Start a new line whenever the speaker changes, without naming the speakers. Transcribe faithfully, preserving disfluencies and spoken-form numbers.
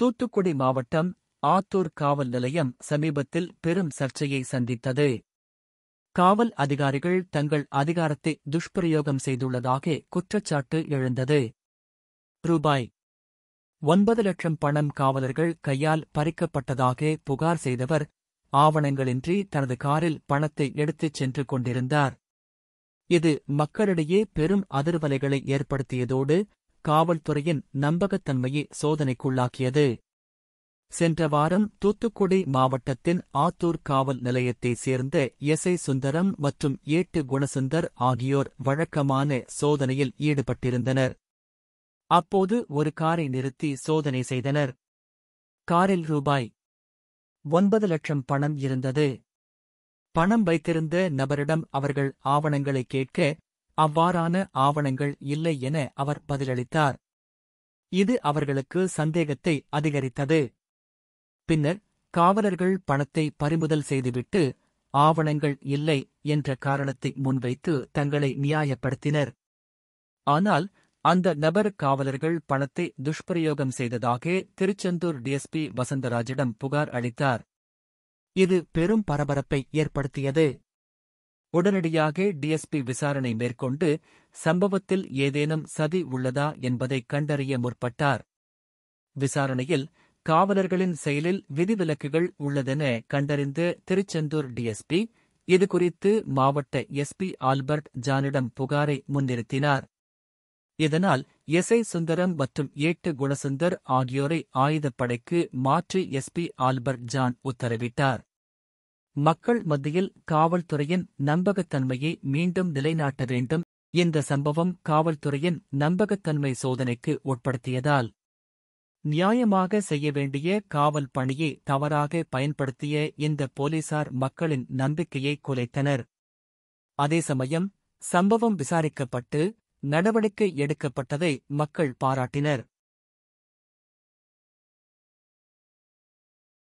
தூத்துக்குடி மாவட்டம் ஆத்தூர் காவல் நிலையம் சமீபத்தில் பெரும் சர்ச்சையை சந்தித்தது. காவல் அதிகாரிகள் தங்கள் அதிகாரத்தை துஷ்பிரயோகம் செய்துள்ளதாக குற்றச்சாட்டு எழுந்தது. ரூபாய் ஒன்பது லட்சம் பணம் காவலர்கள் கையால் பறிக்கப்பட்டதாக புகார் செய்தவர் ஆவணங்களின்றி தனது காரில் பணத்தை எடுத்துச் சென்று கொண்டிருந்தார். இது மக்களிடையே பெரும் அதிர்வலைகளை ஏற்படுத்தியதோடு காவல்துறையின் நம்பகத்தன்மையை சோதனைக்குள்ளாக்கியது. சென்ற வாரம் தூத்துக்குடி மாவட்டத்தின் ஆத்தூர் காவல் நிலையத்தைச் சேர்ந்த எஸ் ஐ சுந்தரம் மற்றும் ஏட்டு குணசுந்தர் ஆகியோர் வழக்கமான சோதனையில் ஈடுபட்டிருந்தனர். அப்போது ஒரு காரை நிறுத்தி சோதனை செய்தனர். காரில் ரூபாய் ஒன்பது லட்சம் பணம் இருந்தது. பணம் வைத்திருந்த நபரிடம் அவர்கள் ஆவணங்களை கேட்க, அவ்வாறான ஆவணங்கள் இல்லை என அவர் பதிலளித்தார். இது அவர்களுக்கு சந்தேகத்தை அதிகரித்தது. பின்னர் காவலர்கள் பணத்தை பறிமுதல் செய்துவிட்டு ஆவணங்கள் இல்லை என்ற காரணத்தை முன்வைத்து தங்களை நியாயப்படுத்தினர். ஆனால் அந்த நபர் காவலர்கள் பணத்தை துஷ்பிரயோகம் செய்ததாக திருச்செந்தூர் டிஎஸ்பி வசந்தராஜிடம் புகார் அளித்தார். இது பெரும் பரபரப்பை ஏற்படுத்தியது. உடனடியாக டிஎஸ்பி விசாரணை மேற்கொண்டு சம்பவத்தில் ஏதேனும் சதி உள்ளதா என்பதை கண்டறிய முற்பட்டார். விசாரணையில் காவலர்களின் செயலில் விதிவிலக்குகள் உள்ளதென கண்டறிந்த திருச்செந்தூர் டிஎஸ்பி இதுகுறித்து மாவட்ட எஸ்பி ஆல்பர்ட் ஜானிடம் புகாரை முன்னிறுத்தினார். இதனால் எஸ் ஐ சுந்தரம் மற்றும் ஏட்டு குணசுந்தர் ஆகியோரை ஆயுதப்படைக்கு மாற்றி எஸ்பி ஆல்பர்ட் ஜான் உத்தரவிட்டார். மக்கள் மத்தியில் காவல்துறையின் நம்பகத்தன்மையை மீண்டும் நிலைநாட்ட வேண்டும். இந்த சம்பவம் காவல்துறையின் நம்பகத்தன்மை சோதனைக்கு உட்படுத்தியதால் நியாயமாக செய்ய வேண்டிய காவல் பணியை தவறாக பயன்படுத்திய இந்த போலீசார் மக்களின் நம்பிக்கையை குலைத்தனர். அதே சமயம் சம்பவம் விசாரிக்கப்பட்டு நடவடிக்கை எடுக்கப்பட்டதை மக்கள் பாராட்டினர்.